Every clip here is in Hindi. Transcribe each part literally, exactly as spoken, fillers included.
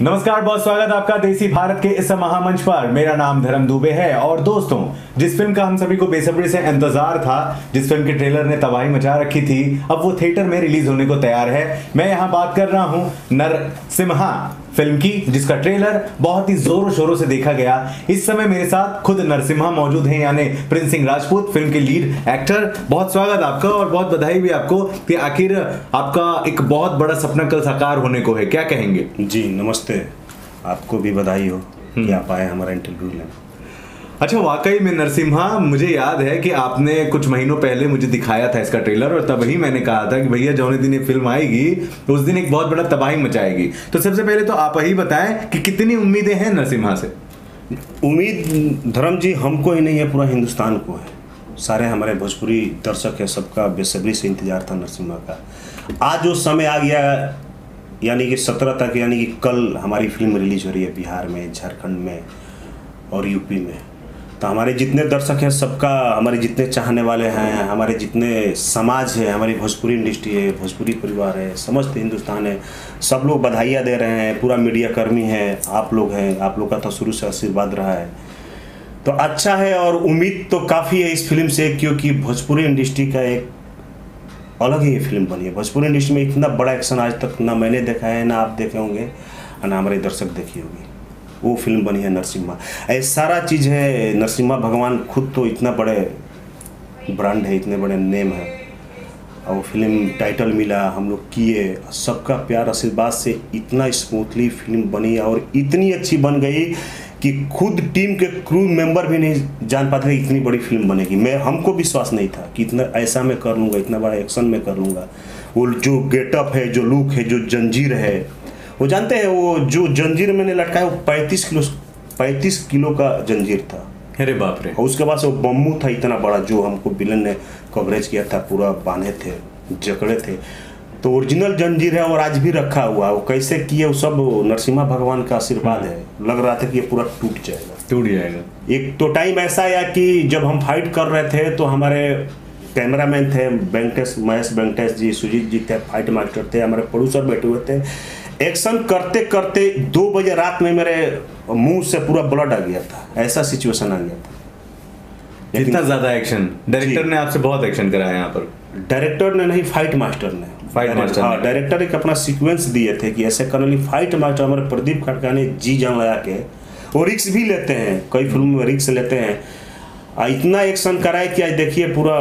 नमस्कार, बहुत स्वागत आपका देसी भारत के इस महामंच पर। मेरा नाम धर्म दुबे है और दोस्तों, जिस फिल्म का हम सभी को बेसब्री से इंतजार था, जिस फिल्म के ट्रेलर ने तबाही मचा रखी थी, अब वो थिएटर में रिलीज होने को तैयार है। मैं यहाँ बात कर रहा हूँ नरसिम्हा फिल्म की, जिसका ट्रेलर बहुत ही जोरों शोरों से देखा गया। इस समय मेरे साथ खुद नरसिम्हा मौजूद हैं, यानी प्रिंस सिंह राजपूत, फिल्म के लीड एक्टर। बहुत स्वागत आपका और बहुत बधाई भी आपको कि आखिर आपका एक बहुत बड़ा सपना कल साकार होने को है। क्या कहेंगे? जी नमस्ते, आपको भी बधाई हो कि आप आए हमारा इंटरव्यू लेने। अच्छा, वाकई में नरसिम्हा, मुझे याद है कि आपने कुछ महीनों पहले मुझे दिखाया था इसका ट्रेलर और तभी मैंने कहा था कि भैया जौने दिन ये फिल्म आएगी तो उस दिन एक बहुत बड़ा तबाही मचाएगी। तो सबसे पहले तो आप ही बताएं कि कितनी उम्मीदें हैं नरसिम्हा से? उम्मीद धर्म जी हमको ही नहीं है, पूरा हिंदुस्तान को है। सारे हमारे भोजपुरी दर्शक है, सबका बेसब्री से इंतजार था नरसिम्हा का। आज जो समय आ गया, यानी कि सत्रह तक, यानी कि कल हमारी फिल्म रिलीज हो रही है बिहार में, झारखंड में और यूपी में। तो हमारे जितने दर्शक हैं, सबका, हमारे जितने चाहने वाले हैं, हमारे जितने समाज है, हमारी भोजपुरी इंडस्ट्री है, भोजपुरी परिवार है, समस्त हिंदुस्तान है, सब लोग बधाइयाँ दे रहे हैं। पूरा मीडिया कर्मी है, आप लोग हैं, आप लोग का तो शुरू से आशीर्वाद रहा है, तो अच्छा है। और उम्मीद तो काफ़ी है इस फिल्म से, क्योंकि भोजपुरी इंडस्ट्री का एक अलग ही फिल्म बनी है। भोजपुरी इंडस्ट्री में इतना बड़ा एक्शन आज तक ना मैंने देखा है, ना आप देखे होंगे, ना हमारे दर्शक देखी होगी। वो फिल्म बनी है नरसिम्हा। ऐसा सारा चीज़ है। नरसिम्हा भगवान खुद तो इतना बड़े ब्रांड है, इतने बड़े नेम है, और वो फिल्म टाइटल मिला, हम लोग किए, सबका प्यार आशीर्वाद से इतना स्मूथली फिल्म बनी और इतनी अच्छी बन गई कि खुद टीम के क्रू मेंबर भी नहीं जान पाते थे इतनी बड़ी फिल्म बनेगी। मैं हमको विश्वास नहीं था कि इतना ऐसा मैं कर लूँगा, इतना बड़ा एक्शन में कर लूँगा। वो जो गेटअप है, जो लुक है, जो जंजीर है, वो जानते हैं, वो जो जंजीर मैंने लटकाया वो पैंतीस किलो पैंतीस किलो का जंजीर था। अरे बाप रे। और उसके बाद से वो बम्बू था इतना बड़ा, जो हमको विलन ने कवरेज किया था, पूरा बांधे थे, जकड़े थे। तो ओरिजिनल जंजीर है और आज भी रखा हुआ है। वो कैसे किए, वो सब नरसिम्हा भगवान का आशीर्वाद है। लग रहा था कि ये पूरा टूट जाएगा टूट जाएगा एक तो टाइम ऐसा आया कि जब हम फाइट कर रहे थे तो हमारे कैमरामैन थे वेंकटेश, महेश वेंकटेश जी, सुजीत जी थे, फाइट मास्टर थे, हमारे प्रोड्यूसर बैठे हुए थे। एक्शन करते करते दो बजे रात में मेरे मुंह से पूरा ब्लड आ गया था, ऐसा सिचुएशन आ गया था। इतना ज्यादा एक्शन डायरेक्टर ने आपसे बहुत एक्शन कराया यहाँ पर? डायरेक्टर ने नहीं, फाइट मास्टर ने। फाइट मास्टर हाँ, डायरेक्टर एक अपना सीक्वेंस दिए थे कि ऐसे करने। फाइट मास्टर हमारे प्रदीप खड़का ने जी जान लगा के, वो रिक्स भी लेते हैं, कई फिल्मों में रिक्स लेते हैं। इतना एक्शन कराए कि आज देखिए पूरा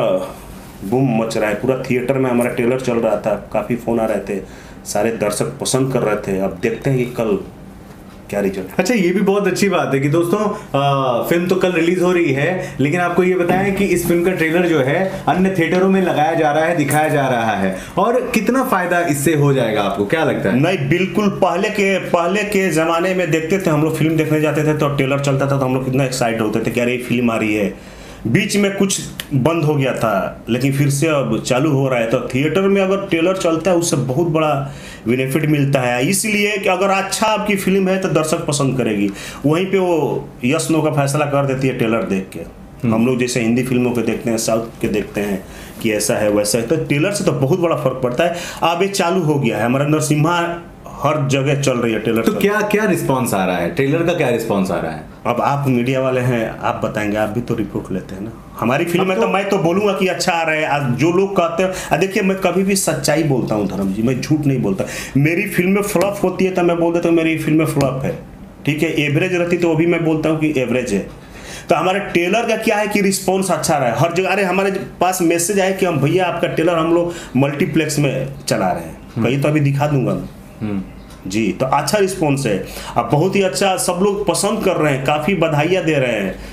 बूम मच रहा है। पूरा थिएटर में हमारा ट्रेलर चल रहा था, काफ़ी फ़ोन आ रहे थे, सारे दर्शक पसंद कर रहे थे। अब देखते हैं कि कल क्या रिजल्ट। अच्छा, ये भी बहुत अच्छी बात है कि दोस्तों, आ, फिल्म तो कल रिलीज हो रही है, लेकिन आपको ये बताएं कि इस फिल्म का ट्रेलर जो है अन्य थिएटरों में लगाया जा रहा है, दिखाया जा रहा है, और कितना फायदा इससे हो जाएगा, आपको क्या लगता है? नहीं, बिल्कुल। पहले के पहले के जमाने में देखते थे हम लोग, फिल्म देखने जाते थे तो ट्रेलर चलता था तो हम लोग कितना एक्साइट होते थे कि अरे फिल्म आ रही है। बीच में कुछ बंद हो गया था, लेकिन फिर से अब चालू हो रहा है। तो थिएटर में अगर ट्रेलर चलता है उससे बहुत बड़ा बेनिफिट मिलता है, इसलिए कि अगर अच्छा आपकी फिल्म है तो दर्शक पसंद करेगी। वहीं पे वो यस नो का फैसला कर देती है ट्रेलर देख के। हम लोग जैसे हिंदी फिल्मों के देखते हैं, साउथ के देखते हैं कि ऐसा है वैसा है, तो ट्रेलर से तो बहुत बड़ा फर्क पड़ता है। अब ये चालू हो गया है, हमारा नरसिम्हा हर जगह चल रही है ट्रेलर। तो क्या क्या रिस्पांस आ रहा है, ट्रेलर का क्या रिस्पांस आ रहा है? अब आप मीडिया वाले हैं, आप बताएंगे, आप भी तो रिपोर्ट लेते हैं ना हमारी फिल्म में। तो, तो मैं तो बोलूंगा कि अच्छा आ रहा है। आज जो लोग कहते हैं, देखिए मैं कभी भी सच्चाई बोलता हूँ धर्म जी, मैं झूठ नहीं बोलता। मेरी फिल्म में फ्लॉप होती है तो मैं बोल देता हूँ मेरी फिल्म में फ्लॉप है, ठीक है। एवरेज रहती तो वो भी मैं बोलता हूँ कि एवरेज है। तो हमारे ट्रेलर का क्या है कि रिस्पॉन्स अच्छा रहा है हर जगह। अरे हमारे पास मैसेज आए कि हम भैया आपका ट्रेलर हम लोग मल्टीप्लेक्स में चला रहे हैं, कहीं तो अभी दिखा दूंगा मैं जी। तो अच्छा रिस्पॉन्स है, अब बहुत ही अच्छा, सब लोग पसंद कर रहे हैं, काफ़ी बधाइयाँ दे रहे हैं।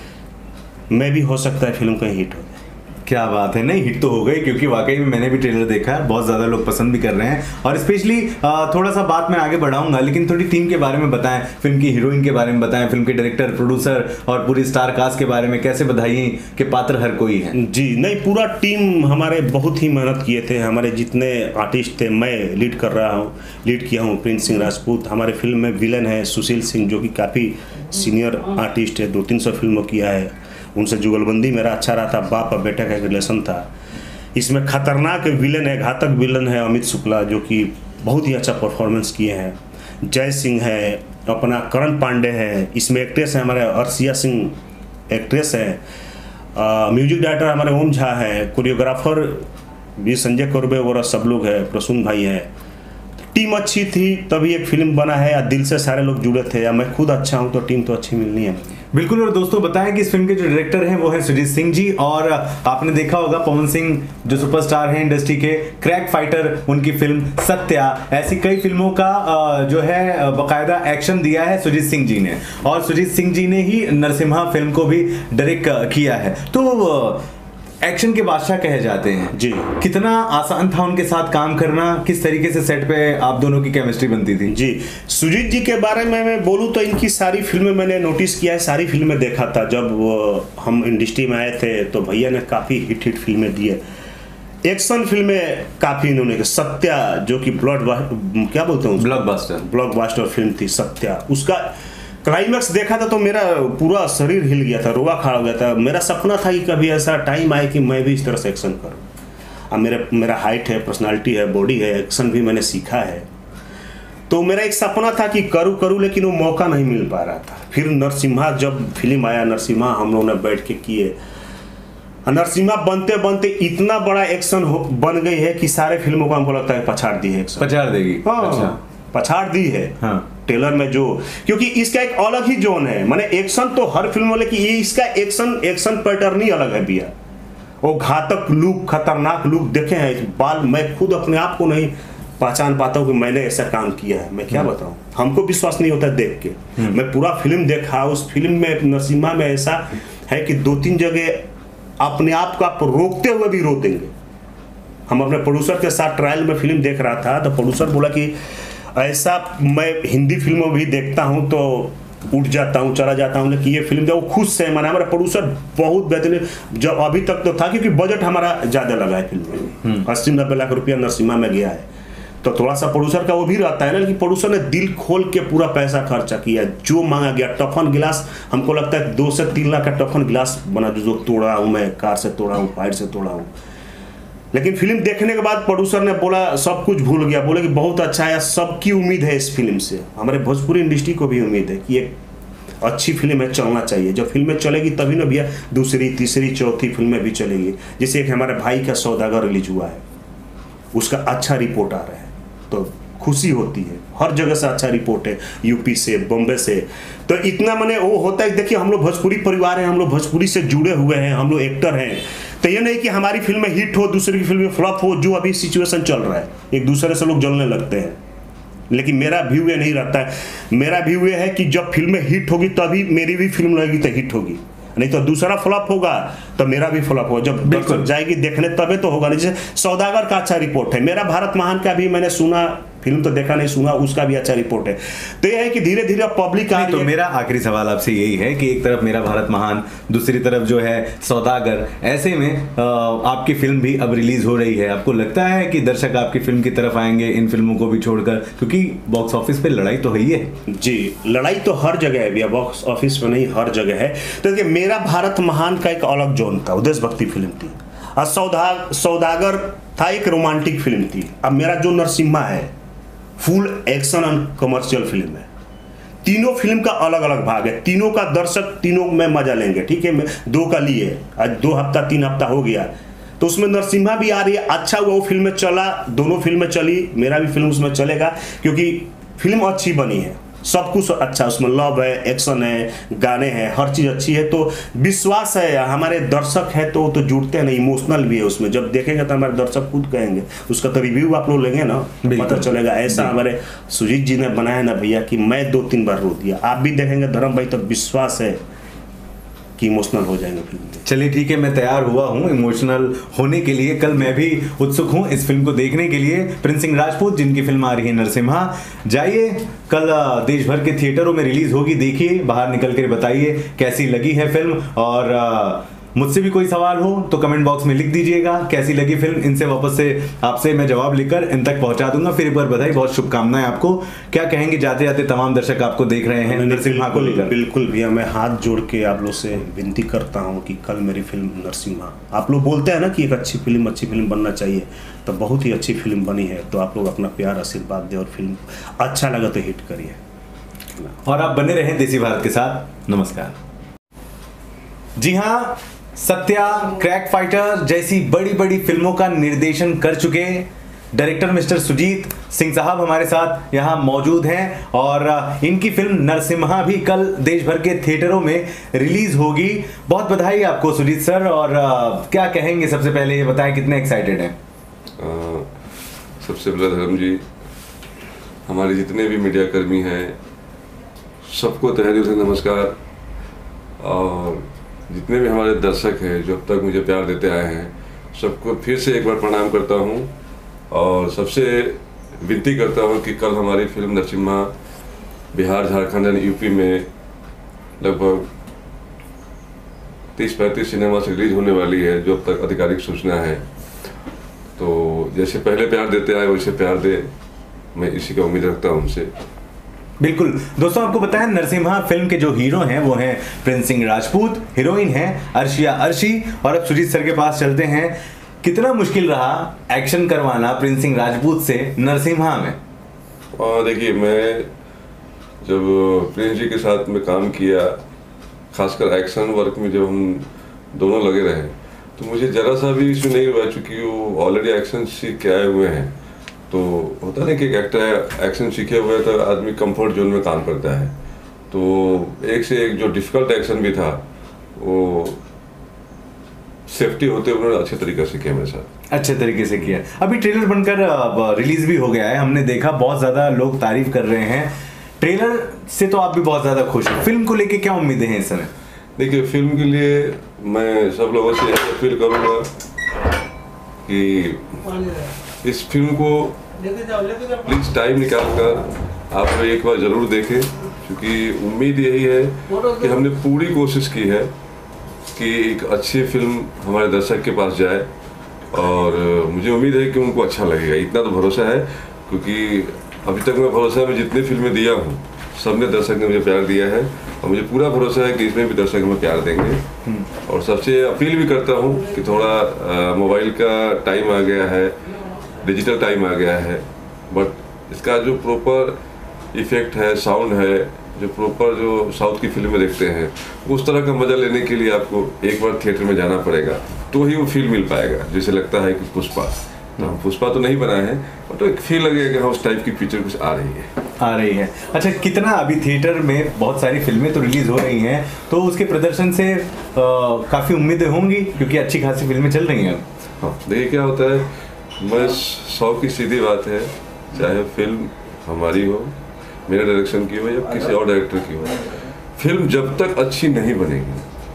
मैं भी हो सकता है फिल्म कहीं हिट हो जाए। क्या बात है, नहीं हिट तो हो गई, क्योंकि वाकई में मैंने भी ट्रेलर देखा है, बहुत ज़्यादा लोग पसंद भी कर रहे हैं। और स्पेशली थोड़ा सा बात मैं आगे बढ़ाऊंगा, लेकिन थोड़ी टीम के बारे में बताएं, फिल्म की हीरोइन के बारे में बताएं, फिल्म के डायरेक्टर, प्रोड्यूसर और पूरी स्टार कास्ट के बारे में। कैसे बधाई के पात्र हर कोई है? जी नहीं, पूरा टीम हमारे बहुत ही मेहनत किए थे। हमारे जितने आर्टिस्ट थे, मैं लीड कर रहा हूँ, लीड किया हूँ प्रिंस सिंह राजपूत। हमारे फिल्म में विलन है सुशील सिंह, जो कि काफ़ी सीनियर आर्टिस्ट है, दो तीन सौ फिल्मों किया है। उनसे जुगलबंदी मेरा अच्छा रहा था, बाप और बेटा का एक रिलेशन था। इसमें खतरनाक विलन है, घातक विलन है अमित शुक्ला, जो कि बहुत ही अच्छा परफॉर्मेंस किए हैं। जय सिंह है, अपना करण पांडे है, इसमें एक्ट्रेस है हमारे अर्शिया सिंह एक्ट्रेस है, म्यूजिक डायरेक्टर हमारे ओम झा है, कोरियोग्राफर भी संजय कौरबे वगैरह सब लोग है, प्रसून भाई है। टीम अच्छी थी तभी एक फिल्म बना है, या दिल से सारे लोग जुड़े थे, या मैं खुद अच्छा हूँ तो टीम तो अच्छी मिलनी है। बिल्कुल। और दोस्तों बताएं कि इस फिल्म के जो डायरेक्टर हैं वो है सुजीत सिंह जी, और आपने देखा होगा पवन सिंह जो सुपरस्टार हैं इंडस्ट्री के, क्रैक फाइटर उनकी फिल्म सत्या, ऐसी कई फिल्मों का जो है बाकायदा एक्शन दिया है सुजीत सिंह जी ने, और सुजीत सिंह जी ने ही नरसिम्हा फिल्म को भी डायरेक्ट किया है। तो एक्शन के बादशाह कहे जाते हैं जी। कितना आसान था उनके साथ काम करना, किस तरीके से सेट पे आप दोनों की केमिस्ट्री बनती थी? जी, सुजीत जी के बारे में मैं बोलूँ तो इनकी सारी फिल्में मैंने नोटिस किया है, सारी फिल्में देखा था। जब वो हम इंडस्ट्री में आए थे तो भैया ने काफ़ी हिट हिट फिल्में दी है, एक्शन फिल्में काफ़ी इन्होंने, सत्या जो कि ब्लॉड क्या बोलते हैं, ब्लॉकबस्टर ब्लॉकबस्टर फिल्म थी सत्या। उसका क्लाइमैक्स देखा था तो मेरा पूरा शरीर हिल गया था, रोवा खड़ा हो गया था। मेरा सपना था कि कभी ऐसा टाइम आए कि मैं भी इस तरह से एक्शन करूं। अब मेरे मेरा हाइट है, पर्सनालिटी है, बॉडी है, एक्शन भी मैंने सीखा है, तो मेरा एक सपना था कि करूं करूं लेकिन वो मौका नहीं मिल पा रहा था। फिर नरसिम्हा जब फिल्म आया, नरसिम्हा हम लोगों ने बैठ के किए, नरसिम्हा बनते बनते इतना बड़ा एक्शन बन गई है कि सारे फिल्मों को हमको लगता है पछाड़ दी है, पछाड़ देगी। हाँ, अच्छा। पछाड़ दी है। हाँ। टेलर में जो, क्योंकि इसका एक अलग ही जोन है, माने एक्शन तो हर फिल्म वाले की, ये इसका एक्शन एक्शन पैटर्न ही अलग है भैया। वो घातक लुक, खतरनाक लुक देखे हैं बाल, मैं खुद अपने आप को नहीं पहचान पाता हूँ कि मैंने ऐसा काम किया है। मैं क्या बताऊँ, हमको विश्वास नहीं होता देख के। मैं पूरा फिल्म देखा, उस फिल्म में नरसिम्हा में ऐसा है कि दो तीन जगह अपने आप को आप रोकते हुए भी रो देंगे। हम अपने प्रोड्यूसर के साथ ट्रायल में फिल्म देख रहा था तो प्रोड्यूसर बोला कि ऐसा मैं हिंदी फिल्मों भी देखता हूं तो उठ जाता हूं, चला जाता हूं, लेकिन ये फिल्म जो खुद से माना हमारा प्रोड्यूसर बहुत बेहतरीन, जब अभी तक तो था क्योंकि बजट हमारा ज़्यादा लगा है फिल्म में, अस्सी नब्बे लाख रुपया नरसिम्हा में गया है, तो थोड़ा सा प्रोड्यूसर का वो भी रहता है ना कि प्रोड्यूसर ने दिल खोल के पूरा पैसा खर्चा किया, जो मांगा गया। टफन गिलास हमको लगता है दो से तीन लाख का टफन गिलास बना, जो तोड़ा हूँ मैं, कार से तोड़ा हूँ, फाइट से तोड़ा हूँ। लेकिन फिल्म देखने के बाद प्रोड्यूसर ने बोला, सब कुछ भूल गया, बोले कि बहुत अच्छा है, सबकी उम्मीद है इस फिल्म से, हमारे भोजपुरी इंडस्ट्री को भी उम्मीद है कि एक अच्छी फिल्म है, चलना चाहिए। जब फिल्में चलेगी तभी ना भैया दूसरी तीसरी चौथी फिल्में भी चलेगी। जैसे एक हमारे भाई का सौदागर रिलीज हुआ है, उसका अच्छा रिपोर्ट आ रहा है तो खुशी होती है, हर जगह से अच्छा रिपोर्ट है, यूपी से, बॉम्बे से, तो इतना मैंने वो होता है। देखिए हम लोग भोजपुरी परिवार हैं, हम लोग भोजपुरी से जुड़े हुए हैं, हम लोग एक्टर हैं, तो ये नहीं कि हमारी फिल्म में हिट हो, दूसरी की फिल्म में फ्लॉप हो, जो अभी सिचुएशन चल रहा है, एक दूसरे से लोग जलने लगते हैं। लेकिन मेरा व्यू ये नहीं रहता है, मेरा व्यू ये है कि जब फिल्में हिट होगी तभी मेरी भी फिल्म लगेगी तो हिट होगी, नहीं तो दूसरा फ्लॉप होगा तो मेरा भी फ्लॉप होगा। जब दर्शक जाएगी देखने तबे तो होगा। नहीं, जैसे सौदागर का अच्छा रिपोर्ट है, मेरा भारत महान का भी मैंने सुना, फिल्म तो देखा नहीं, सुना, उसका भी अच्छा रिपोर्ट है। तो यह है कि धीरे धीरे पब्लिक आ, तो मेरा आखिरी सवाल आपसे यही है कि एक तरफ मेरा भारत महान, दूसरी तरफ जो है सौदागर, ऐसे में आपकी फिल्म भी अब रिलीज हो रही है, आपको लगता है कि दर्शक आपकी फिल्म की तरफ आएंगे इन फिल्मों को भी छोड़कर, क्योंकि बॉक्स ऑफिस पे लड़ाई तो है ही है? जी, लड़ाई तो हर जगह है भैया, बॉक्स ऑफिस पे नहीं, हर जगह है। तो देखिए मेरा भारत महान का एक अलग जोन था, देशभक्ति फिल्म थी, और सौदा सौदागर था एक रोमांटिक फिल्म थी। अब मेरा जो नरसिम्हा है फुल एक्शन एंड कमर्शियल फिल्म है। तीनों फिल्म का अलग अलग भाग है, तीनों का दर्शक तीनों में मजा लेंगे। ठीक है, मैं दो का लिए, आज दो हफ्ता तीन हफ्ता हो गया, तो उसमें नरसिम्हा भी आ रही है, अच्छा हुआ वो फिल्म में चला, दोनों फिल्में चली, मेरा भी फिल्म उसमें चलेगा क्योंकि फिल्म अच्छी बनी है, सब कुछ अच्छा, उसमें लव है, एक्शन है, गाने हैं, हर चीज़ अच्छी है। तो विश्वास है, हमारे दर्शक है तो तो जुड़ते हैं ना, इमोशनल भी है उसमें, जब देखेंगे तो हमारे दर्शक खुद कहेंगे, उसका तो रिव्यू आप लोग लेंगे ना, पता चलेगा। ऐसा हमारे सुजीत जी ने बनाया ना भैया कि मैं दो तीन बार रो दिया, आप भी देखेंगे धर्म भाई तो विश्वास है कि इमोशनल हो जाएंगे फिल्म। चलिए ठीक है, मैं तैयार हुआ हूँ इमोशनल होने के लिए, कल मैं भी उत्सुक हूँ इस फिल्म को देखने के लिए। प्रिंस सिंह राजपूत जिनकी फिल्म आ रही है नरसिम्हा, जाइए कल देश भर के थिएटरों में रिलीज होगी, देखिए, बाहर निकल कर बताइए कैसी लगी है फिल्म, और मुझसे भी कोई सवाल हो तो कमेंट बॉक्स में लिख दीजिएगा कैसी लगी फिल्म, इनसे वापस से आपसे मैं जवाब लेकर इन तक पहुंचा दूंगा। फिर एक बार बधाई, बहुत शुभकामनाएं आपको। क्या कहेंगे जाते जाते तमाम दर्शक आपको देख रहे हैं नरसिम्हा को लेकर? बिल्कुल भैया, मैं हाथ जोड़ के आप लोग से विनती करता हूँ कि कल मेरी फिल्म नरसिम्हा, आप लोग बोलते हैं ना कि एक अच्छी फिल्म अच्छी फिल्म बनना चाहिए, तो बहुत ही अच्छी फिल्म बनी है, तो आप लोग अपना प्यार आशीर्वाद दें और फिल्म अच्छा लगा तो हिट करिए। अपना। और आप बने रहें देसी भारत के साथ। नमस्कार। जी हाँ, सत्या, क्रैक फाइटर जैसी बड़ी बड़ी फिल्मों का निर्देशन कर चुके डायरेक्टर मिस्टर सुजीत सिंह साहब हमारे साथ यहाँ मौजूद हैं और इनकी फिल्म नरसिम्हा भी कल देश भर के थिएटरों में रिलीज होगी। बहुत बधाई आपको सुजीत सर। और क्या कहेंगे, सबसे पहले ये बताएं कितने एक्साइटेड हैं? सबसे पहले धर्म जी, हमारे जितने भी मीडिया कर्मी हैं सबको तहे दिल से नमस्कार। और जितने भी हमारे दर्शक हैं जो अब तक मुझे प्यार देते आए हैं सबको फिर से एक बार प्रणाम करता हूं। और सबसे विनती करता हूं कि कल हमारी फिल्म नरसिम्हा बिहार, झारखंड और यूपी में लगभग तीस पैंतीस सिनेमा से रिलीज होने वाली है, जो अब तक आधिकारिक सूचना है। तो जैसे पहले प्यार देते आए वैसे प्यार दे, मैं इसी का उम्मीद रखता हूं उनसे। बिल्कुल दोस्तों, आपको बताएं नरसिम्हा फिल्म के जो हीरो हैं वो हैं प्रिंस सिंह राजपूत, हीरोइन हैं अर्शिया अर्शी। और अब सुजीत सर के पास चलते हैं। कितना मुश्किल रहा एक्शन करवाना प्रिंस सिंह राजपूत से नरसिम्हा में? देखिए, मैं जब प्रिंस जी के साथ में काम किया, खासकर एक्शन वर्क में जब हम दोनों लगे रहे, तो मुझे जरा सा भी इशू नहीं हुआ, चूँकि वो ऑलरेडी एक्शन सीख के आए हुए हैं। तो होता नहीं कि एक एक्टर एक्शन सीखे हुए तो आदमी कंफर्ट जोन में काम करता है। तो एक से एक जो डिफिकल्ट एक्शन भी था वो सेफ्टी होते हुए अच्छे तरीके से किया मेरे साथ। अच्छे तरीके से किया। अभी ट्रेलर बनकर रिलीज भी हो गया है, हमने देखा, बहुत ज़्यादा लोग तारीफ कर रहे हैं। ट्रेलर से तो आप भी बहुत ज़्यादा खुश हैं। फिल्म को लेके क्या उम्मीदें हैं इस समय? देखिए, फिल्म के लिए मैं सब लोगों से अपील करूँगा कि इस फिल्म को प्लीज़ टाइम निकाल कर आप एक बार ज़रूर देखें, क्योंकि उम्मीद यही है कि हमने पूरी कोशिश की है कि एक अच्छी फिल्म हमारे दर्शक के पास जाए। और मुझे उम्मीद है कि उनको अच्छा लगेगा, इतना तो भरोसा है, क्योंकि अभी तक मैं भरोसा में जितनी फिल्में दिया हूँ सब ने दर्शक ने मुझे प्यार दिया है और मुझे पूरा भरोसा है कि इसमें भी दर्शक हमें प्यार देंगे। और सबसे अपील भी करता हूँ कि थोड़ा मोबाइल का टाइम आ गया है, डिजिटल टाइम आ गया है, बट इसका जो प्रॉपर इफेक्ट है, साउंड है, जो प्रॉपर जो साउथ की फिल्में देखते हैं, उस तरह का मज़ा लेने के लिए आपको एक बार थिएटर में जाना पड़ेगा, तो ही वो फील मिल पाएगा। जैसे लगता है कि पुष्पा, तो हम पुष्पा तो नहीं बनाए हैं, बट तो एक फील लगेगा कि हाँ उस टाइप की पिक्चर कुछ आ रही है आ रही है अच्छा, कितना अभी थिएटर में बहुत सारी फिल्में तो रिलीज हो रही हैं, तो उसके प्रदर्शन से काफ़ी उम्मीदें होंगी, क्योंकि अच्छी खासी फिल्में चल रही हैं। हाँ, देखिए क्या होता है, मैं सौ की सीधी बात है, चाहे फिल्म हमारी हो, मेरे डायरेक्शन की हो या किसी और डायरेक्टर की हो, फिल्म जब तक अच्छी नहीं बनेगी,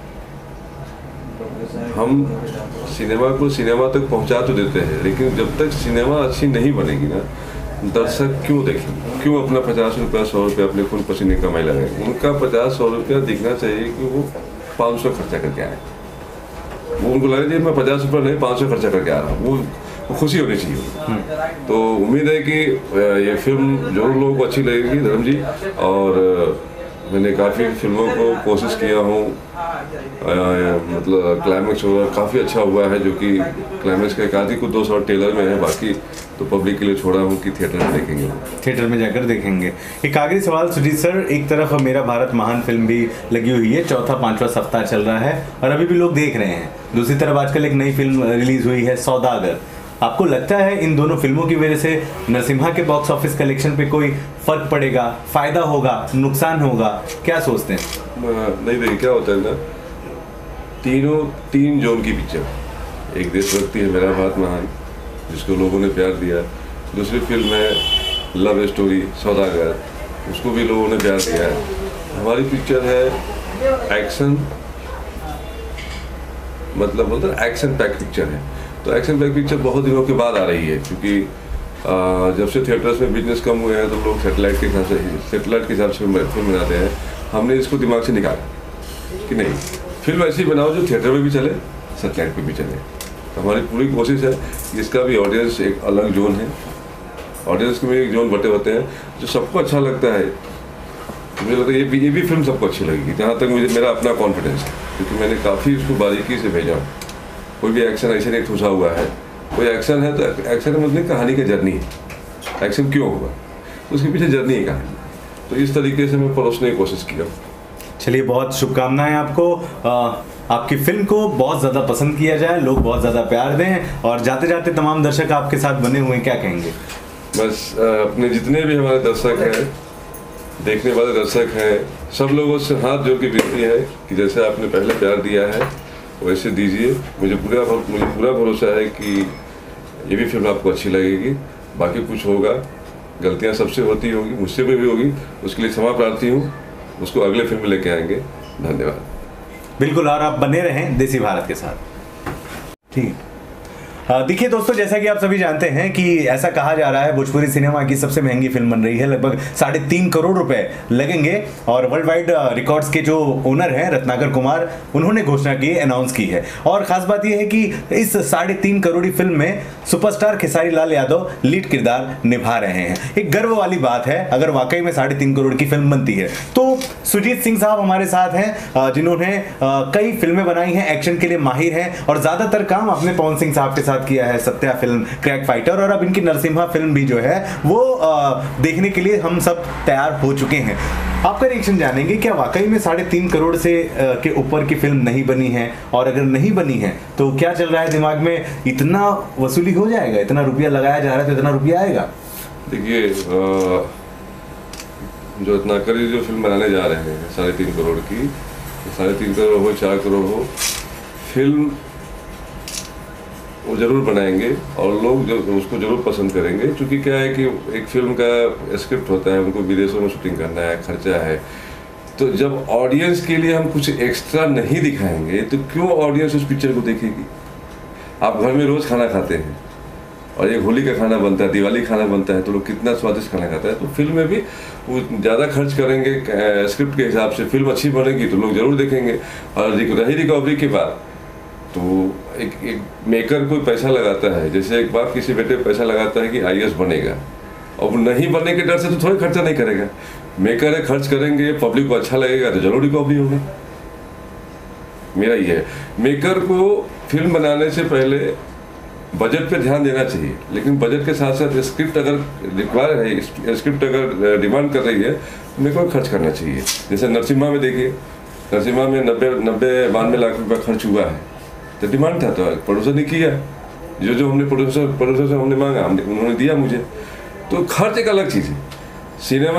हम सिनेमा को सिनेमा तक पहुंचा तो देते हैं, लेकिन जब तक सिनेमा अच्छी नहीं बनेगी ना, दर्शक क्यों देखेंगे, क्यों अपना पचास रुपया सौ रुपया अपने खून पसीने कमाई लगाएंगे? उनका पचास सौ रुपया दिखना चाहिए कि वो पाँच सौ खर्चा करके आए। वो उनको लगे जी मैं पचास रुपया नहीं पाँच सौ खर्चा करके आ रहा हूँ, वो वो खुशी होनी चाहिए। तो उम्मीद है कि ये फिल्म जरूर लोगों को अच्छी लगेगी धर्म जी। और मैंने काफ़ी फिल्मों को कोशिश किया हूँ, मतलब क्लाइमैक्स वगैरह काफ़ी अच्छा हुआ है, जो कि क्लाइमैक्स का एक आधी को दो सौ टेलर में है, बाकी तो पब्लिक के लिए छोड़ा हूँ कि थिएटर में देखेंगे, थिएटर में जाकर देखेंगे। एक आखिरी सवाल सुजीत सर, एक तरफ मेरा भारत महान फिल्म भी लगी हुई है, चौथा पांचवा सप्ताह चल रहा है और अभी भी लोग देख रहे हैं, दूसरी तरफ आजकल एक नई फिल्म रिलीज हुई है सौदागर। आपको लगता है इन दोनों फिल्मों की वजह से नरसिम्हा के बॉक्स ऑफिस कलेक्शन पे कोई फर्क पड़ेगा, फायदा होगा, नुकसान होगा, क्या सोचते हैं? नहीं देखिए क्या होता है ना, तीनों तीन जोन की पिक्चर, एक देशभक्ति है मेरा भारत महान जिसको लोगों ने प्यार दिया, दूसरी फिल्म है लव स्टोरी सौदागर, उसको भी लोगों ने प्यार दिया है। हमारी पिक्चर है एक्शन, मतलब बोलते हैं एक्शन पैक पिक्चर है, तो एक्शन पैक पिक्चर बहुत दिनों के बाद आ रही है, क्योंकि जब से थिएटर्स में बिजनेस कम हुए हैं तो लोग सेटेलाइट के हिसाब से सेटेलाइट के हिसाब से फिल्म बनाते हैं। हमने इसको दिमाग से निकाला कि नहीं, फिल्म ऐसी बनाओ जो थिएटर में भी चले, सेटेलाइट पे भी चले। तो हमारी पूरी कोशिश है कि इसका भी ऑडियंस एक अलग जोन है, ऑडियंस के में एक जोन बटे होते हैं जो सबको अच्छा लगता है। मुझे लगता है ये भी ये भी फिल्म सबको अच्छी लगेगी, जहाँ तक मुझे मेरा अपना कॉन्फिडेंस है, क्योंकि मैंने काफ़ी उसको बारीकी से भेजा। कोई भी एक्शन ऐसे नहीं ठूसा हुआ है, कोई एक्शन है तो एक्शन मतलब कहानी की जर्नी है, एक्शन क्यों होगा उसके पीछे जर्नी है कहानी, तो इस तरीके से मैं परोसने की कोशिश किया। चलिए, बहुत शुभकामनाएं आपको। आ, आपकी फिल्म को बहुत ज़्यादा पसंद किया जाए, लोग बहुत ज़्यादा प्यार दें, और जाते जाते तमाम दर्शक आपके साथ बने हुए हैं, क्या कहेंगे? बस अपने जितने भी हमारे दर्शक हैं, देखने वाले दर्शक हैं, सब लोगों से हाथ जोड़ के विनती है कि जैसे आपने पहले प्यार दिया है वैसे दीजिए। मुझे पूरा मुझे पूरा भरोसा है कि ये भी फिल्म आपको अच्छी लगेगी। बाकी कुछ होगा, गलतियां सबसे होती होगी, मुझसे भी, भी होगी, उसके लिए क्षमा प्रार्थी हूँ। उसको अगले फिल्म में लेके आएंगे। धन्यवाद। बिल्कुल, और आप बने रहें देसी भारत के साथ। ठीक। देखिए दोस्तों, जैसा कि आप सभी जानते हैं कि ऐसा कहा जा रहा है भोजपुरी सिनेमा की सबसे महंगी फिल्म बन रही है, लगभग साढ़े तीन करोड़ रुपए लगेंगे। और वर्ल्ड वाइड रिकॉर्ड्स के जो ओनर हैं रत्नाकर कुमार, उन्होंने घोषणा की, अनाउंस की है। और खास बात यह है कि इस साढ़े तीन करोड़ी फिल्म में सुपरस्टार खेसारी लाल यादव लीड किरदार निभा रहे हैं। एक गर्व वाली बात है अगर वाकई में साढ़े तीन करोड़ की फिल्म बनती है। तो सुजीत सिंह साहब हमारे साथ हैं, जिन्होंने कई फिल्में बनाई हैं, एक्शन के लिए माहिर हैं, और ज्यादातर काम अपने पवन सिंह साहब के साथ किया है, सत्या फिल्म, क्रैक फाइटर, और अब इनकी नरसिम्हा फिल्म भी जो है वो आ, देखने के लिए हम सब तैयार हो चुके हैं। आपका रिएक्शन जानेंगे, क्या वाकई में साढ़े तीन करोड़ से आ, के ऊपर की फिल्म नहीं बनी है? और अगर नहीं बनी है तो क्या चल रहा है दिमाग में? इतना वसूली हो जाएगा, इतना रुपया लगाया जा रहा है तो इतना रुपया आएगा? देखिए, जो रत्नाकर जी जो फिल्म बनाने जा रहे हैं साढ़े तीन करोड़ की, साढ़े तीन करोड़ हो, चार करोड़ हो, फिल्म वो जरूर बनाएंगे और लोग जो उसको जरूर पसंद करेंगे। क्योंकि क्या है कि एक फिल्म का स्क्रिप्ट होता है, उनको विदेशों में शूटिंग करना है, खर्चा है। तो जब ऑडियंस के लिए हम कुछ एक्स्ट्रा नहीं दिखाएंगे तो क्यों ऑडियंस उस पिक्चर को देखेगी? आप घर में रोज़ खाना खाते हैं और एक होली का खाना बनता है, दिवाली खाना बनता है, तो लोग कितना स्वादिष्ट खाना खाता है। तो फिल्म में भी वो ज़्यादा खर्च करेंगे स्क्रिप्ट के हिसाब से, फिल्म अच्छी बनेगी तो लोग ज़रूर देखेंगे। और रही रिकवरी के बाद तो एक एक मेकर कोई पैसा लगाता है, जैसे एक बाप किसी बेटे पे पैसा लगाता है कि आई ए एस बनेगा, और वो नहीं बनने के डर से तो थोड़ी खर्चा नहीं करेगा। मेकर है, खर्च करेंगे, पब्लिक को अच्छा लगेगा तो जरूर रिकवरी होगी। मेरा ये है, मेकर को फिल्म बनाने से पहले बजट पे ध्यान देना चाहिए, लेकिन बजट के साथ साथ स्क्रिप्ट अगर रिक्वायर है, स्क्रिप्ट अगर डिमांड कर रही है तो मेरे को खर्च करना चाहिए। जैसे नरसिम्हा में देखिए, नरसिम्हा में नब्बे नब्बे बानवे लाख रुपया खर्च हुआ है, तो डिमांड था, तो प्रोड्यूसर ने किया, जो जो हमने प्रोड्यूसर प्रोड्यूसर से हमने मांगा, हमने उन्होंने दिया मुझे। तो खर्च एक अलग चीज़ है। सिनेमा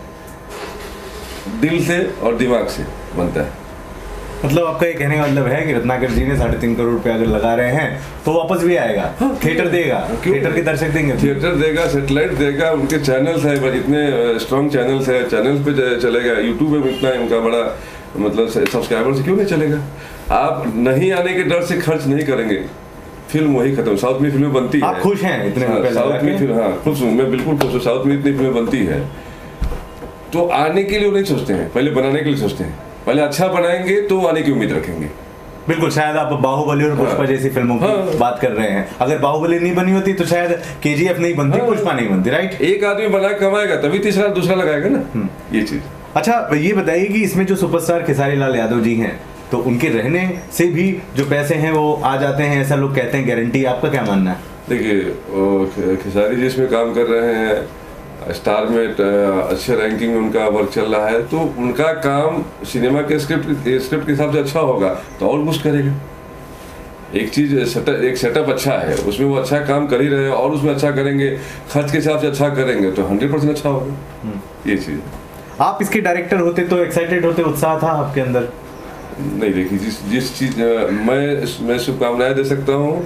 दिल से और दिमाग से बनता है। मतलब आपका ये कहने का मतलब है कि रत्नाकर जी ने साढ़े तीन करोड़ रुपए अगर लगा रहे हैं तो वापस भी आएगा। हाँ, थिएटर देगा, थिएटर के दर्शक देंगे, थिएटर देगा, सेटेलाइट देगा, उनके चैनल्स है, इतने स्ट्रॉन्ग चैनल्स है, चैनल्स पे चलेगा। यूट्यूब में इतना उनका बड़ा मतलब सब्सक्राइबर से क्यों नहीं चलेगा? आप नहीं आने के डर से खर्च नहीं करेंगे, फिल्म वही खत्म। साउथ में फिल्में बनती है, आप खुश हैं इतने हाँ, साउथ में फिल्म, हाँ खुश हूँ मैं, बिल्कुल खुश हूँ। साउथ में इतनी फिल्में बनती है तो आने के लिए नहीं सोचते हैं, पहले बनाने के लिए सोचते हैं। पहले अच्छा बनाएंगे तो आने की उम्मीद रखेंगे। बिल्कुल, शायद आप बाहुबली और पुष्पा हाँ, जैसी फिल्मों की हाँ, बात कर रहे हैं। अगर बाहुबली नहीं बनी होती तो शायद के जी एफ नहीं बनती, हाँ, पुष्पा नहीं बनती, राइट? एक आदमी बना कमाएगा तभी तीसरा दूसरा लगाएगा ना, ये चीज। अच्छा, ये बताइए कि इसमें जो सुपरस्टार खेसारी लाल यादव जी हैं, तो उनके रहने से भी जो पैसे हैं वो आ जाते हैं, ऐसा लोग कहते हैं, गारंटी, आपका क्या मानना है? देखिए, खेसारी जी इसमें काम कर रहे हैं, स्टार में अच्छे रैंकिंग में उनका वर्क चल रहा है, तो उनका काम सिनेमा के स्क्रिप्ट स्क्रिप्ट के हिसाब से अच्छा होगा तो और बूस्ट करेगा। एक चीज़ सेटअप, एक सेटअप अच्छा है, उसमें वो अच्छा काम कर ही रहे हैं और उसमें अच्छा करेंगे, खर्च के हिसाब से अच्छा करेंगे तो हंड्रेड परसेंट अच्छा होगा। ये चीज़ आप इसके डायरेक्टर होते तो एक्साइटेड होते, उत्साह था आपके अंदर? नहीं, देखिए, जिस जिस चीज़ मैं मैं शुभकामनाएं दे सकता हूँ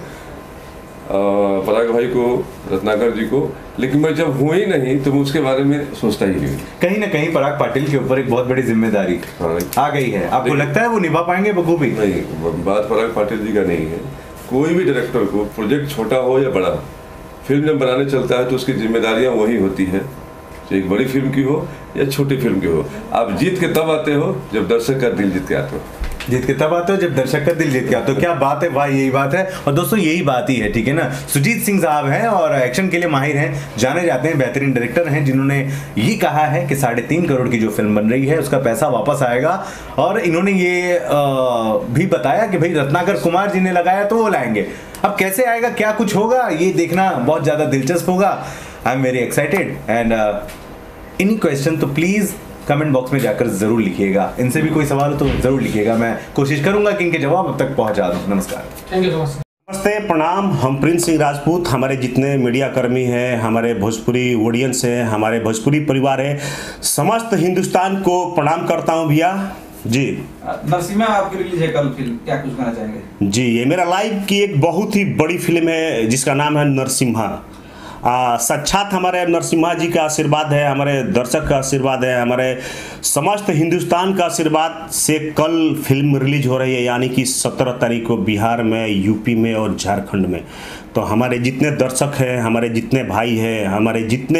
पराग भाई को, रत्नाकर जी को, लेकिन मैं जब हुई नहीं तो मैं उसके बारे में सोचता ही नहीं। कहीं ना कहीं पराग पाटिल के ऊपर एक बहुत बड़ी जिम्मेदारी हाँ, आ गई है, आपको लगता है वो निभा पाएंगे बखूबी? नहीं, बात पराग पाटिल जी का नहीं है। कोई भी डायरेक्टर को, प्रोजेक्ट छोटा हो या बड़ा, फिल्म जब बनाने चलता है तो उसकी जिम्मेदारियाँ वही होती है, चाहे एक बड़ी फिल्म की हो या छोटी फिल्म की हो। आप जीत के तब आते हो जब दर्शक का दिल जीत के आते हो। जीत के तब आते हो जब दर्शक का दिल जीत के आते हो। क्या बात है भाई, यही बात है। और दोस्तों यही बात ही है, ठीक है ना। सुजीत सिंह साहब हैं और एक्शन के लिए माहिर हैं, जाने जाते हैं, बेहतरीन डायरेक्टर हैं, जिन्होंने ये कहा है कि साढ़े तीन करोड़ की जो फिल्म बन रही है उसका पैसा वापस आएगा। और इन्होंने ये आ, भी बताया कि भाई रत्नाकर कुमार जी ने लगाया तो वो लाएंगे। अब कैसे आएगा, क्या कुछ होगा, ये देखना बहुत ज़्यादा दिलचस्प होगा। I am very excited and any question तो प्लीज कमेंट बॉक्स में जाकर जरूर लिखिएगा। इनसे भी कोई सवाल हो तो जरूर लिखिएगा, मैं कोशिश करूंगा कि इनके जवाब अब तक पहुंचा दूं। नमस्कार। Thank you so much. नमस्ते, प्रणाम। हम प्रिंस सिंह राजपूत, हमारे जितने मीडिया कर्मी हैं, हमारे भोजपुरी ऑडियंस हैं, हमारे भोजपुरी परिवार है, समस्त हिंदुस्तान को प्रणाम करता हूं भैया जी। नरसिम्हा आपकी रिलीज है कल फिल्म, क्या कुछ कहना चाहेंगे? जी, ये मेरा लाइव की एक बहुत ही बड़ी फिल्म है जिसका नाम है नरसिम्हा। साक्षात हमारे नरसिम्हा जी का आशीर्वाद है, हमारे दर्शक का आशीर्वाद है, हमारे समस्त हिंदुस्तान का आशीर्वाद से कल फिल्म रिलीज हो रही है, यानी कि सत्रह तारीख को बिहार में, यूपी में और झारखंड में। तो हमारे जितने दर्शक हैं, हमारे जितने भाई हैं, हमारे जितने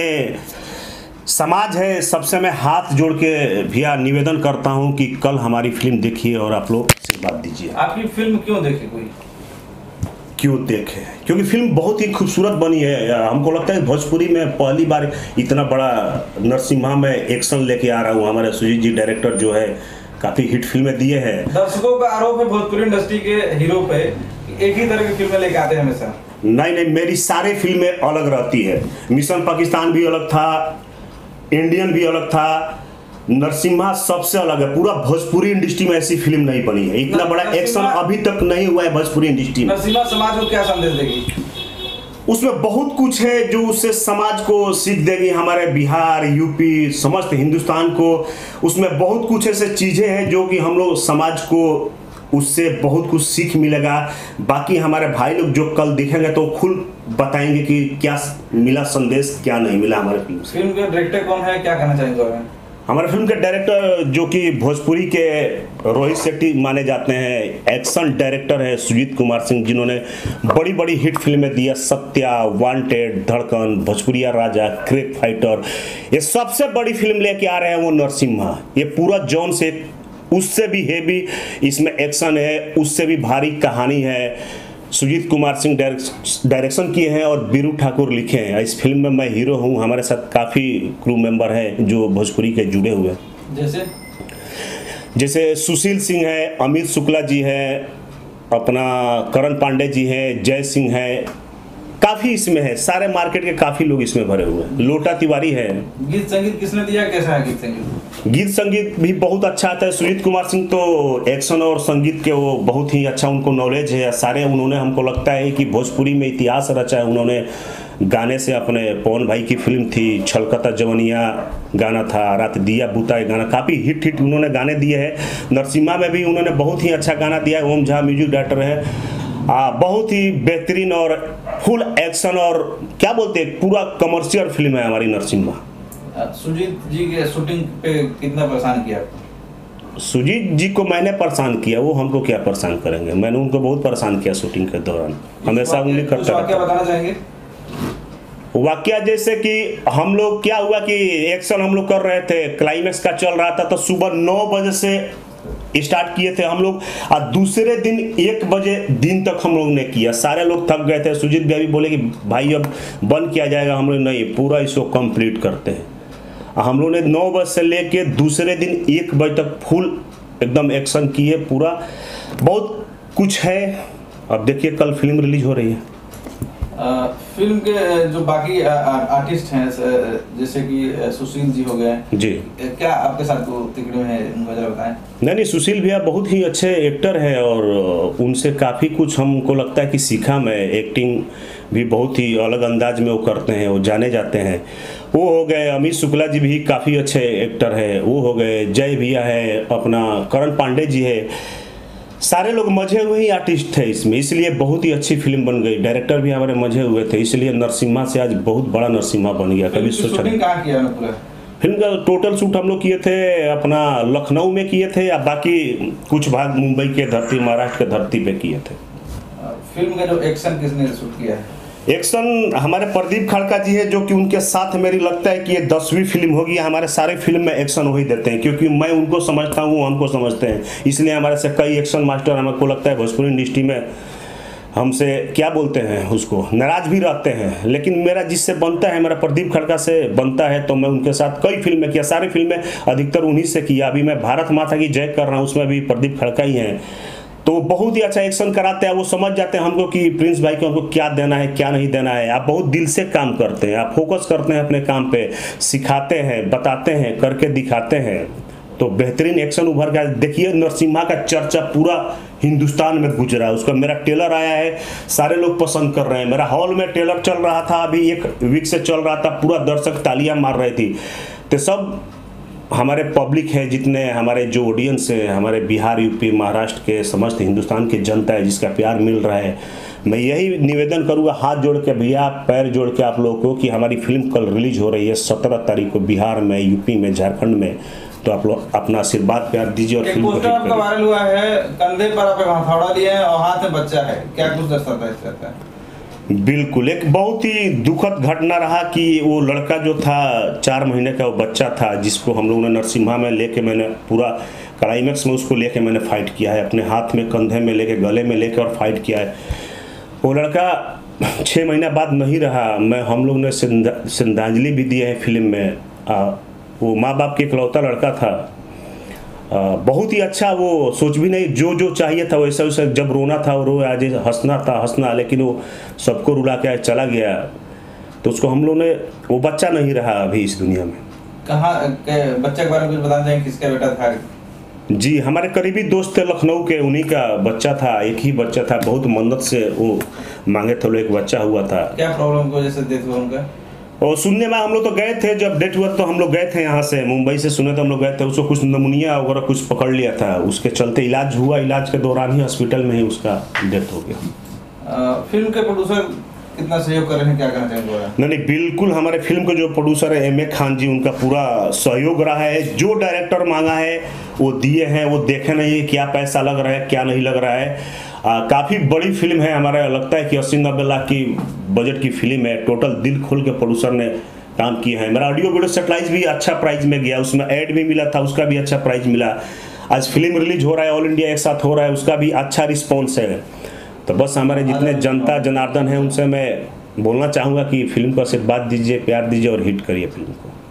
समाज है, सबसे मैं हाथ जोड़ के भैया निवेदन करता हूं कि कल हमारी फिल्म देखिए और आप लोग आशीर्वाद दीजिए। आपकी फिल्म क्यों देखे कोई? क्यों देखे? क्योंकि फिल्म बहुत ही खूबसूरत बनी है। हमको लगता है भोजपुरी में पहली बार इतना बड़ा नरसिम्हा में एक्शन लेके आ रहा हूँ। हमारे सुजीत जी डायरेक्टर जो है काफी हिट फिल्में दिए हैं। दर्शकों का आरोप है भोजपुरी इंडस्ट्री के हीरो पे एक ही तरह की फिल्में लेके आते हैं हमेशा। नहीं नहीं, मेरी सारी फिल्में अलग रहती है। मिशन पाकिस्तान भी अलग था, इंडियन भी अलग था, नरसिम्हा सबसे अलग है। पूरा भोजपुरी इंडस्ट्री में ऐसी फिल्म नहीं बनी है, इतना बड़ा एक्शन अभी तक नहीं हुआ है भोजपुरी इंडस्ट्री में। नरसिम्हा समाज को क्या संदेश देगी? उसमें बहुत कुछ है जो उससे समाज को सीख देगी, हमारे बिहार, यूपी, समस्त हिंदुस्तान को। उसमें बहुत कुछ ऐसे चीजें हैं जो कि हम लोग समाज को उससे बहुत कुछ सीख मिलेगा। बाकी हमारे भाई लोग जो कल देखेंगे तो खुद बताएंगे कि क्या मिला संदेश, क्या नहीं मिला हमारे फिल्म से। फिल्म के डायरेक्टर कौन है, क्या कहना चाहेंगे? हमारे फिल्म के डायरेक्टर जो कि भोजपुरी के रोहित शेट्टी माने जाते हैं, एक्शन डायरेक्टर है सुजीत कुमार सिंह, जिन्होंने बड़ी बड़ी हिट फिल्में दी है। सत्या, वांटेड, धड़कन, भोजपुरिया राजा, क्रिक फाइटर। ये सबसे बड़ी फिल्म लेके आ रहे हैं वो नरसिम्हा। ये पूरा जॉन से उससे भी हेवी इसमें एक्शन है, उससे भी भारी कहानी है। सुजीत कुमार सिंह डायरेक्शन किए हैं और बीरू ठाकुर लिखे हैं। इस फिल्म में मैं हीरो हूं, हमारे साथ काफ़ी क्रू मेंबर हैं जो भोजपुरी के जुड़े हुए हैं। जैसे जैसे सुशील सिंह है, अमित शुक्ला जी है, अपना करण पांडे जी हैं, जय सिंह है, काफ़ी इसमें है। सारे मार्केट के काफ़ी लोग इसमें भरे हुए हैं। लोटा तिवारी है। गीत संगीत किसने दिया, कैसा है गीत संगीत? गीत संगीत भी बहुत अच्छा आता है। सुजीत कुमार सिंह तो एक्शन और संगीत के वो बहुत ही अच्छा उनको नॉलेज है। सारे उन्होंने, हमको लगता है कि भोजपुरी में इतिहास रचा है उन्होंने गाने से। अपने पवन भाई की फिल्म थी छलकता जवनिया गाना था, रात दिया बुता गाना, काफ़ी हिट हिट उन्होंने गाने दिए हैं। नरसिम्हा में भी उन्होंने बहुत ही अच्छा गाना दिया है। ओम झा म्यूजिक डायरेक्टर है। आ, बहुत ही बेहतरीन और फुल एक्शन और क्या बोलते हैं, पूरा कमर्शियल फिल्म है हमारी नरसिम्हा। सुजीत जी के शूटिंग पे कितना परेशान किया? सुजीत जी को मैंने परेशान किया, वो हमको क्या परेशान करेंगे। मैंने उनको बहुत परेशान किया शूटिंग के दौरान, हमेशा उंगली करता क्या बताना चाहेंगे? वाकया जैसे कि हम लोग, क्या हुआ कि एक्शन हम लोग कर रहे थे, क्लाइमेक्स का चल रहा था, तो सुबह नौ बजे से स्टार्ट किए थे हम लोग और दूसरे दिन एक बजे दिन तक हम लोग ने किया। सारे लोग थक गए थे। सुजीत भी अभी बोले कि भाई अब बंद किया जाएगा। हम लोग नहीं, पूरा इसको कंप्लीट करते हैं। हम लोग ने नौ बजे से लेके दूसरे दिन एक बजे तक फुल एकदम एक्शन किए। पूरा बहुत कुछ है। अब देखिए कल फिल्म रिलीज हो रही है। आ, फिल्म के जो बाकी आ, आ, आर्टिस्ट हैं जैसे कि सुशील जी हो गए जी, क्या आपके साथ तिकड़े में उनका जरा बताएं? नहीं नहीं, सुशील भैया बहुत ही अच्छे एक्टर हैं और उनसे काफ़ी कुछ हमको लगता है कि सीखा। मैं एक्टिंग भी बहुत ही अलग अंदाज में वो करते हैं, वो जाने जाते हैं। वो हो गए अमित शुक्ला जी भी काफ़ी अच्छे एक्टर है। वो हो गए जय भैया है, अपना करण पांडे जी है। सारे लोग मजे हुए ही आर्टिस्ट थे इसमें, इसलिए बहुत ही अच्छी फिल्म बन गई। डायरेक्टर भी हमारे मजे हुए थे, इसलिए नरसिम्हा से आज बहुत बड़ा नरसिम्हा बन गया। कभी सोचा नहीं। कहाँ किया पूरा फिल्म का टोटल शूट हम लोग किए थे अपना लखनऊ में किए थे, या बाकी कुछ भाग मुंबई के धरती, महाराष्ट्र के धरती पे किए थे। फिल्म का जो एक्शन किसने शूट किया है? एक्शन हमारे प्रदीप खड़का जी है, जो कि उनके साथ मेरी लगता है कि ये दसवीं फिल्म होगी। हमारे सारे फिल्म में एक्शन वही देते हैं, क्योंकि मैं उनको समझता हूँ, हमको समझते हैं, इसलिए हमारे से कई एक्शन मास्टर हमको लगता है भोजपुरी इंडस्ट्री में हमसे क्या बोलते हैं, उसको नाराज भी रहते हैं। लेकिन मेरा जिससे बनता है, मेरा प्रदीप खड़का से बनता है, तो मैं उनके साथ कई फिल्में किया। सारी फिल्में अधिकतर उन्हीं से किया। अभी मैं भारत माता की जय कर रहा हूँ, उसमें भी प्रदीप खड़का ही हैं। तो बहुत ही अच्छा एक्शन कराते हैं, वो समझ जाते हैं हमको कि प्रिंस भाई को हमको क्या देना है क्या नहीं देना है। आप बहुत दिल से काम करते हैं, आप फोकस करते हैं अपने काम पे, सिखाते हैं, बताते हैं, करके दिखाते हैं, तो बेहतरीन एक्शन उभर गया। देखिए नरसिम्हा का चर्चा पूरा हिंदुस्तान में गुजरा है, उसका मेरा ट्रेलर आया है, सारे लोग पसंद कर रहे हैं। मेरा हॉल में ट्रेलर चल रहा था, अभी एक वीक से चल रहा था, पूरा दर्शक तालियां मार रही थी। तो सब हमारे पब्लिक है, जितने हमारे जो ऑडियंस है, हमारे बिहार, यूपी, महाराष्ट्र के, समस्त हिंदुस्तान की जनता है जिसका प्यार मिल रहा है, मैं यही निवेदन करूँगा हाथ जोड़ के, भैया पैर जोड़ के आप लोगों को, कि हमारी फिल्म कल रिलीज हो रही है सत्रह तारीख को बिहार में, यूपी में, झारखंड में, तो आप लोग अपना आशीर्वाद प्यार दीजिए। और एक पोस्टर आपका वायरल हुआ है, कंधे पर आप हथौड़ा लिए हैं और हाथ में बच्चा है, क्या कुछ दर्शाता है इसका? बिल्कुल, एक बहुत ही दुखद घटना रहा कि वो लड़का जो था चार महीने का वो बच्चा था, जिसको हम लोगों ने नरसिम्हा में लेके, मैंने पूरा क्लाइमैक्स में उसको लेके मैंने फाइट किया है, अपने हाथ में, कंधे में लेके, गले में लेके और फाइट किया है। वो लड़का छः महीना बाद नहीं रहा, मैं हम लोग ने श्रद्धांजलि भी दी है फिल्म में। आ, वो माँ बाप के इकलौता लड़का था, आ, बहुत ही अच्छा, वो सोच भी नहीं, जो जो चाहिए था वैसा वैसा, जब रोना था वो रो, आज हंसना था हंसना, लेकिन वो सबको रुला के चला गया। तो उसको हम लोग ने, वो बच्चा नहीं रहा अभी इस दुनिया में। कहाँ बच्चे के बारे में कुछ बता दें, किसका बेटा था? जी, हमारे करीबी दोस्त थे लखनऊ के, उन्हीं का बच्चा था, एक ही बच्चा था, बहुत मन्नत से वो मांगे थे लोग, एक बच्चा हुआ था। क्या प्रॉब्लम की वजह से डेथ हुआ उनका? और सुनने में हम लोग तो गए थे, जब डेथ हुआ तो हम लोग गए थे यहाँ से मुंबई से, सुने तो हम लोग गए थे, उसको कुछ नमूनिया वगैरह कुछ पकड़ लिया था, उसके चलते इलाज हुआ, इलाज के दौरान ही हॉस्पिटल में ही उसका डेथ हो गया। फिल्म के प्रोड्यूसर कितना सहयोग कर रहे हैं, क्या कहना चाहेंगे? नहीं नहीं, बिल्कुल हमारे फिल्म के जो प्रोड्यूसर है एम ए खान जी, उनका पूरा सहयोग रहा है, जो डायरेक्टर मांगा है वो दिए हैं, वो देखे नहीं है क्या पैसा लग रहा है क्या नहीं लग रहा है। काफ़ी बड़ी फिल्म है, हमारा लगता है कि अस्सी नब्बे लाख की बजट की फिल्म है, टोटल दिल खोल के प्रोड्यूसर ने काम किया है। मेरा ऑडियो वीडियो सेटेलाइज भी अच्छा प्राइस में गया, उसमें ऐड भी मिला था, उसका भी अच्छा प्राइस मिला। आज फिल्म रिलीज हो रहा है, ऑल इंडिया एक साथ हो रहा है, उसका भी अच्छा रिस्पॉन्स है। तो बस हमारे जितने जनता जनार्दन है उनसे मैं बोलना चाहूँगा कि फिल्म को आशीर्वाद दीजिए, प्यार दीजिए और हिट करिए फिल्म को।